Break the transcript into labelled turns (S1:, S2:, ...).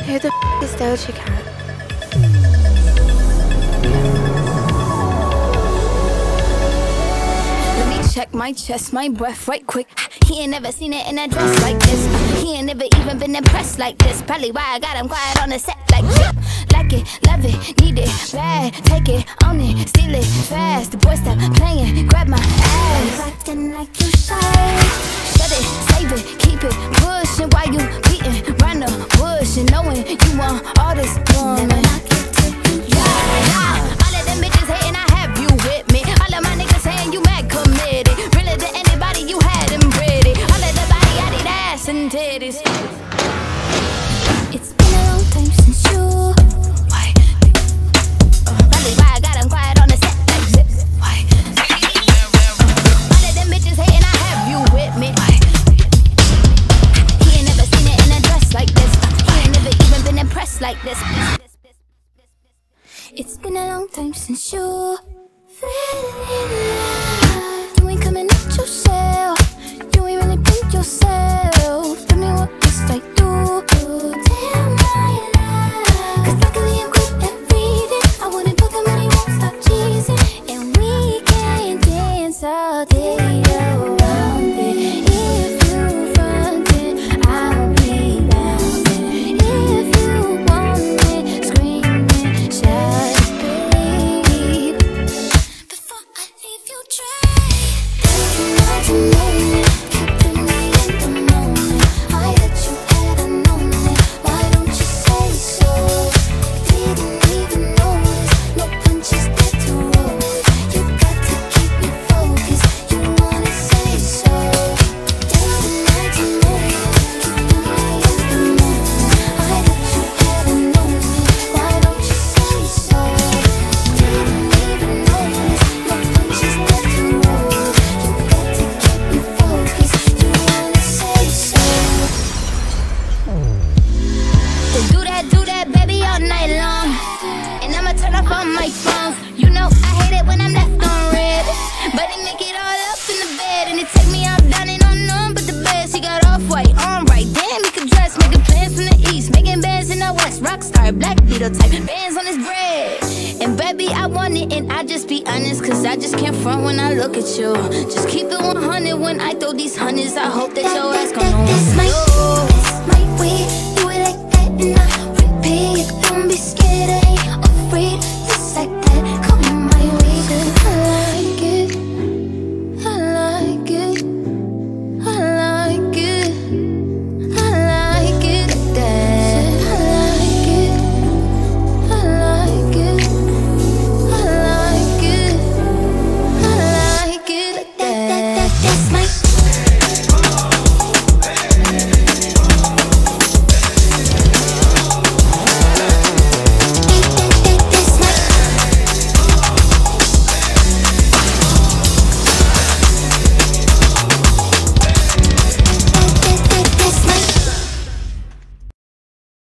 S1: Who the f is Doja Cat?
S2: Let me check my chest, my breath right quick. He ain't never seen it in a dress like this. He ain't never even been impressed like this. Probably why I got him quiet on the set like this. Like it, love it, need it, bad. Take it, own it, steal it, fast. The boy stop playing, grab my ass. Acting like you shy. Shut it, save it, keep it pushing while you beating round the bush and knowing you want all this woman. Yeah, all of them bitches hating, I have you with me. All of my niggas saying you mad committed. Really to anybody, you had them pretty. All of the body, I need ass and titties. It's been a long time since you. Why? Probably why I got him quiet on the set like zips. Why? All of them bitches hating, I have you with me. He ain't never seen it in a dress like this. He ain't never even been impressed like this. It's been a long time since you fell in love. You ain't coming at yourself. You ain't really been yourself. Tell me what must I do? Tell my love. Cause luckily I'm good at reading. I wouldn't book him and he won't stop teasing. And we can dance all day around it. If you front it, I'll be bouncing. If you want it, screaming, shout it, babe. Before I leave you dry. Dancing like a moment, keeping me in the moment. I bet you hadn't known it. Why don't you say so? Didn't even notice. No punches that to roll. You got to keep me focused. You wanna say so? Dancing like a moment, keeping me in the moment. I bet you hadn't known it. Why don't you say so? Didn't even notice. No punches that to roll. You got to keep me focused. You wanna say so? Then do that, baby, all night long. And I'ma turn off all my phones. You know I hate it when I'm left on red. But he make it all up in the bed. And he take me out down and on, but the best he got off-white on right. Damn, he could dress, making plans from the east, making bands in the west. Rockstar, Black Beetle type, bands on his bread. And baby, I want it, and I just be honest, cause I just can't front when I look at you. Just keep it 100 when I throw these hundreds. I hope that your ass gon' know.